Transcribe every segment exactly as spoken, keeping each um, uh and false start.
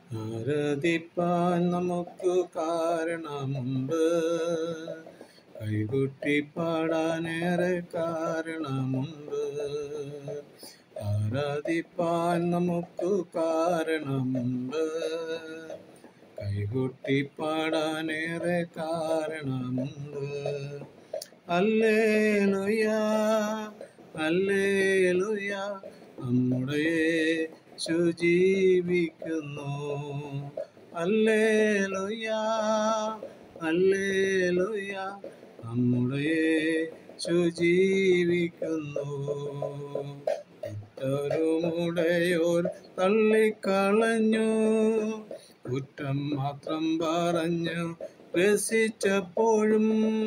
ആരാധിപ്പാൻ നമുക്ക് കാരണമുണ്ട്, കൈകൊട്ടി പാടാനേറെ കാരണമുണ്ട്. ആരാധിപ്പാൻ നമുക്ക് കാരണമുണ്ട്, കൈകൊട്ടി പാടാനേറെ കാരണമുണ്ട്. ഹല്ലേലൂയ ഹല്ലേലൂയ, നമ്മുടെ യേശു ജീവിക്കുന്നു. ഹല്ലേലൂയ ഹല്ലേലൂയ, നമ്മുടെ യേശു ജീവിക്കുന്നു. കുറ്റരുമുടയോർ തള്ളിക്കളഞ്ഞു, കുറ്റം മാത്രം പറഞ്ഞു രസിച്ചപ്പോഴും.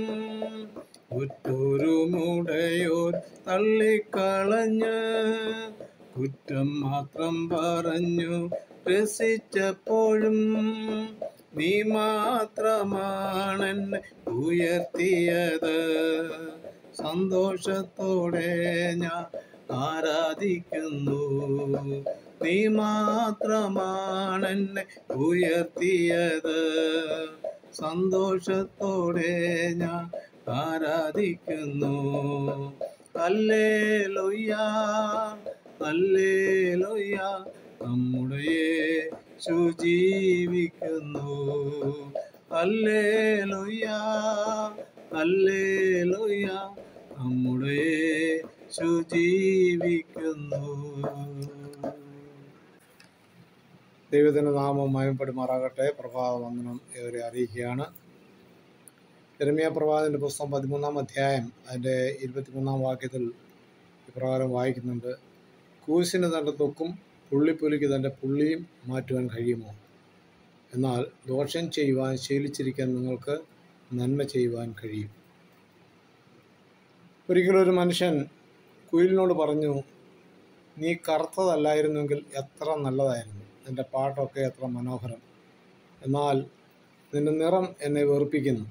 കുറ്റരുമുടയോർ തള്ളിക്കളഞ്ഞ്, കുറ്റം മാത്രം പറഞ്ഞു രസിച്ചപ്പോഴും. നീ മാത്രമാണെന്നെ ഉയർത്തിയത്, സന്തോഷത്തോടെ ഞാൻ ആരാധിക്കുന്നു. നീ മാത്രമാണെന്നെ ഉയർത്തിയത്, സന്തോഷത്തോടെ ഞാൻ ആരാധിക്കുന്നു. ഹല്ലേലൂയ ഹല്ലേലൂയ, നമ്മുടെ യേശു ജീവിക്കുന്നു. ഹല്ലേലൂയ ഹല്ലേലൂയ, നമ്മുടെ യേശു ജീവിക്കുന്നു. ദൈവത്തിൻ്റെ നാമം മഹിമപ്പെടുമാറാകട്ടെ. പ്രഭാത വന്ദനം ഏവരെ അറിയിക്കുകയാണ്. യിരെമ്യാ പ്രവാചകന്റെ പുസ്തകം പതിമൂന്നാം അധ്യായം അതിൻ്റെ ഇരുപത്തിമൂന്നാം വാക്യത്തിൽ ഇപ്രകാരം വായിക്കുന്നുണ്ട്: കൂശിന് തൻ്റെ തൊക്കും പുള്ളിപ്പുലിക്ക് തൻ്റെ പുള്ളിയും മാറ്റുവാൻ കഴിയുമോ? എന്നാൽ ദോഷം ചെയ്യുവാൻ ശീലിച്ചിരിക്കാൻ നിങ്ങൾക്ക് നന്മ ചെയ്യുവാൻ കഴിയും. ഒരിക്കലൊരു മനുഷ്യൻ കുയിലിനോട് പറഞ്ഞു, നീ കറുത്തതല്ലായിരുന്നെങ്കിൽ എത്ര നല്ലതായിരുന്നു, നിൻ്റെ പാട്ടൊക്കെ എത്ര മനോഹരം, എന്നാൽ നിൻ്റെ നിറം എന്നെ വെറുപ്പിക്കുന്നു.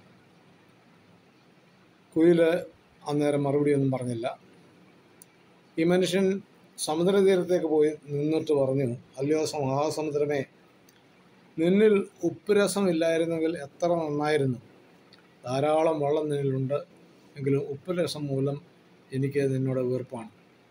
കുയില് അന്നേരം മറുപടിയൊന്നും പറഞ്ഞില്ല. ഈ മനുഷ്യൻ സമുദ്രതീരത്തേക്ക് പോയി നിന്നിട്ട് പറഞ്ഞു, അല്ലയോ മഹാസമുദ്രമേ, നിന്നിൽ ഉപ്പുരസം ഇല്ലായിരുന്നെങ്കിൽ എത്ര നന്നായിരുന്നു. ധാരാളം വെള്ളം നിന്നിലുണ്ട്, എങ്കിലും ഉപ്പുരസം മൂലം എനിക്ക് നിന്നോട് വെറുപ്പാണ്.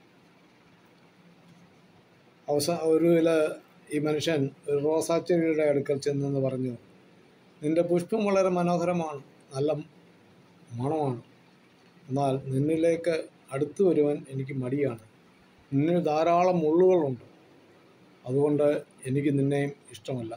അവസാന ഒടുവിൽ ഈ മനുഷ്യൻ ഒരു റോസാച്ചെടിയുടെ അടുക്കൽ ചെന്നെന്ന് പറഞ്ഞു, നിൻ്റെ പുഷ്പം വളരെ മനോഹരമാണ്, നല്ല മണമാണ്, എന്നാൽ നിന്നിലേക്ക് അടുത്തു വരുവാൻ എനിക്ക് മടിയാണ്. നിന്നിൽ ധാരാളം മുള്ളുകളുണ്ട്, അതുകൊണ്ട് എനിക്ക് നിന്നെയും ഇഷ്ടമല്ല.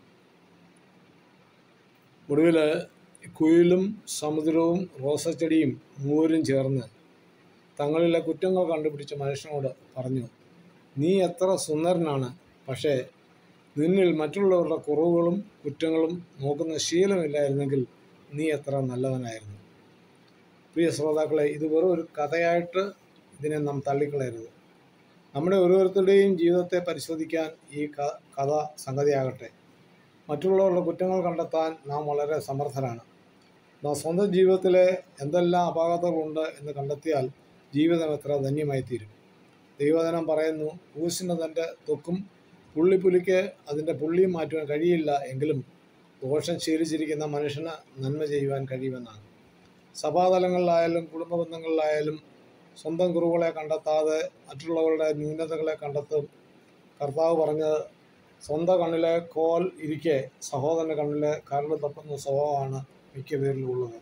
ഒടുവിൽ കുയിലും സമുദ്രവും റോസച്ചെടിയും മൂവരും ചേർന്ന് തങ്ങളിലെ കുറ്റങ്ങൾ കണ്ടുപിടിച്ച മനുഷ്യനോട് പറഞ്ഞു, നീ എത്ര സുന്ദരനാണ്, പക്ഷേ നിന്നിൽ മറ്റുള്ളവരുടെ കുറവുകളും കുറ്റങ്ങളും നോക്കുന്ന ശീലമില്ലായിരുന്നെങ്കിൽ നീ എത്ര നല്ലവനായിരുന്നു. പ്രിയ ശ്രോതാക്കളെ, ഇത് വെറും ഒരു കഥയായിട്ട് ഇതിനെ നാം തള്ളിക്കളയരുത്. നമ്മുടെ ഓരോരുത്തരുടെയും ജീവിതത്തെ പരിശോധിക്കാൻ ഈ കഥ സംഗതിയാകട്ടെ. മറ്റുള്ളവരുടെ കുറ്റങ്ങൾ കണ്ടെത്താൻ നാം വളരെ സമർത്ഥരാണ്. നാം സ്വന്തം ജീവിതത്തിലെ എന്തെല്ലാം അപാകതകളുണ്ട് എന്ന് കണ്ടെത്തിയാൽ ജീവിതം എത്ര ധന്യമായി തീരും. ദൈവവചനം പറയുന്നു, കൂശിന് തൻ്റെ തൊക്കും പുള്ളിപ്പുലിക്ക് അതിൻ്റെ പുള്ളിയും മാറ്റുവാൻ കഴിയില്ല, എങ്കിലും ദോഷം ശീലിച്ചിരിക്കുന്ന മനുഷ്യന് നന്മ ചെയ്യുവാൻ കഴിയുമെന്നാണ്. സഭാതലങ്ങളിലായാലും കുടുംബ ബന്ധങ്ങളിലായാലും സ്വന്തം കുറവുകളെ കണ്ടെത്താതെ മറ്റുള്ളവരുടെ ന്യൂനതകളെ കണ്ടെത്തും. കർത്താവ് പറഞ്ഞത്, സ്വന്തം കണ്ണിലെ കോൽ ഇരിക്കെ സഹോദരൻ്റെ കണ്ണിലെ കരട് തപ്പുന്ന സ്വഭാവമാണ് മിക്ക പേരിലുള്ളത്.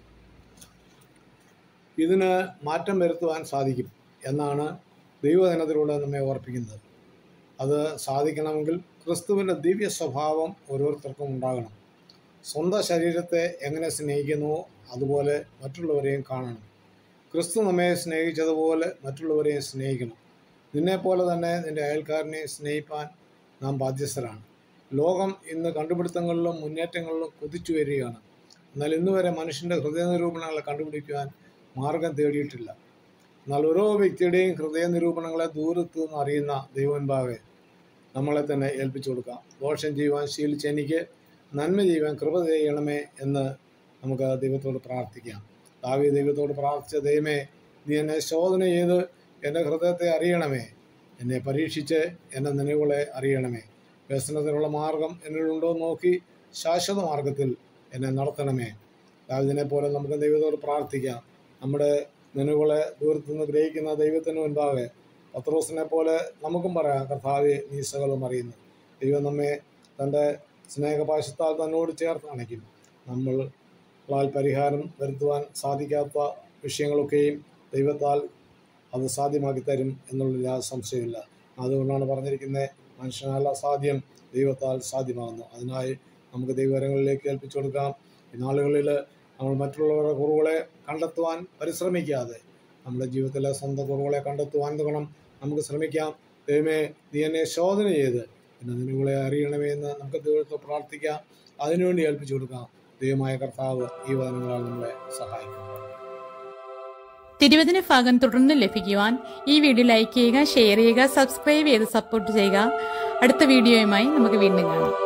ഇതിന് മാറ്റം വരുത്തുവാൻ സാധിക്കും എന്നാണ് ദൈവദിനത്തിലൂടെ നമ്മെ ഓർപ്പിക്കുന്നത്. അത് സാധിക്കണമെങ്കിൽ ക്രിസ്തുവിൻ്റെ ദിവ്യ സ്വഭാവം ഓരോരുത്തർക്കും ഉണ്ടാകണം. സ്വന്തം ശരീരത്തെ എങ്ങനെ സ്നേഹിക്കുന്നുവോ അതുപോലെ മറ്റുള്ളവരെയും കാണണം. ക്രിസ്തു നമ്മെ സ്നേഹിച്ചതുപോലെ മറ്റുള്ളവരെയും സ്നേഹിക്കണം. നിന്നെപ്പോലെ തന്നെ നിൻ്റെ അയൽക്കാരനെ സ്നേഹിപ്പാൻ നാം ബാധ്യസ്ഥരാണ്. ലോകം ഇന്ന് കണ്ടുപിടുത്തങ്ങളിലും മുന്നേറ്റങ്ങളിലും കുതിച്ചു വരികയാണ്. എന്നാൽ ഇന്നുവരെ മനുഷ്യൻ്റെ ഹൃദയനിരൂപണങ്ങളെ കണ്ടുപിടിക്കുവാൻ മാർഗം തേടിയിട്ടില്ല. എന്നാൽ ഓരോ വ്യക്തിയുടെയും ഹൃദയനിരൂപണങ്ങളെ ദൂരത്തു നിന്ന് അറിയുന്ന ദൈവമുൻപാകെ നമ്മളെ തന്നെ ഏൽപ്പിച്ചു കൊടുക്കാം. ദോഷം ചെയ്യുവാൻ ശീലിച്ച് എനിക്ക് നന്മ ചെയ്യുവാൻ കൃപ ചെയ്യണമേ എന്ന് നമുക്ക് ദൈവത്തോട് പ്രാർത്ഥിക്കാം. ദാവീദ് ദൈവത്തോട് പ്രാർത്ഥിച്ച, ദൈവമേ, നീ എന്നെ ശോധന ചെയ്ത് എൻ്റെ ഹൃദയത്തെ അറിയണമേ, എന്നെ പരീക്ഷിച്ച് എൻ്റെ നിലവുകളെ അറിയണമേ. വ്യസനത്തിനുള്ള മാർഗം എന്നിലുണ്ടോ നോക്കി ശാശ്വത മാർഗത്തിൽ എന്നെ നടത്തണമേ. ദാവീദിനെ പോലെ നമുക്ക് ദൈവത്തോട് പ്രാർത്ഥിക്കാം. നമ്മുടെ മെനുകളെ ദൂരത്തു നിന്ന് ഗ്രഹിക്കുന്ന ദൈവത്തിന് മുൻപാകെ പത്രോസിനെ പോലെ നമുക്കും പറയാം, കർത്താവേ, നീ സകലവും അറിയുന്നു. ദൈവം നമ്മെ തൻ്റെ സ്നേഹപാശത്താൽ തന്നോട് ചേർത്ത് അണയ്ക്കും. നമ്മളാൽ പരിഹാരം വരുത്തുവാൻ സാധിക്കാത്ത വിഷയങ്ങളൊക്കെയും ദൈവത്താൽ അത് സാധ്യമാക്കി തരും എന്നുള്ളതിൽ യാതൊരു സംശയമില്ല. അതുകൊണ്ടാണ് പറഞ്ഞിരിക്കുന്നത്, മനുഷ്യനല്ല സാധ്യം, ദൈവത്താൽ സാധ്യമാകുന്നു. അതിനായി നമുക്ക് ദൈവകരങ്ങളിലേക്ക് ഏൽപ്പിച്ചു കൊടുക്കാം. ഈ നാളുകളിൽ നമ്മൾ മറ്റുള്ളവരുടെ കുറവുകളെ കണ്ടെത്തുവാൻ പരിശ്രമിക്കാതെ നമ്മുടെ ജീവിതത്തിലെ സ്വന്തം കുറവുകളെ കണ്ടെത്തുവാൻ തക്കണം നമുക്ക് ശ്രമിക്കാം. ദൈവമേ, നീ എന്നെ ശോധന ചെയ്ത് പിന്നെ നിങ്ങളെ അറിയണമേ എന്ന് നമുക്ക് ദൈവത്തെ പ്രാർത്ഥിക്കാം. അതിനുവേണ്ടി ഏൽപ്പിച്ചു കൊടുക്കാം. ദൈവമായ കർത്താവ് ഈ വചനങ്ങളാൽ നമ്മളെ സഹായിക്കും. തിരുവചന ഭാഗം തുടർന്ന് ലഭിക്കുവാൻ ഈ വീഡിയോ ലൈക്ക് ചെയ്യുക, ഷെയർ ചെയ്യുക, സബ്സ്ക്രൈബ് ചെയ്ത് സപ്പോർട്ട് ചെയ്യുക. അടുത്ത വീഡിയോയുമായി നമുക്ക് വീണ്ടും കാണാം.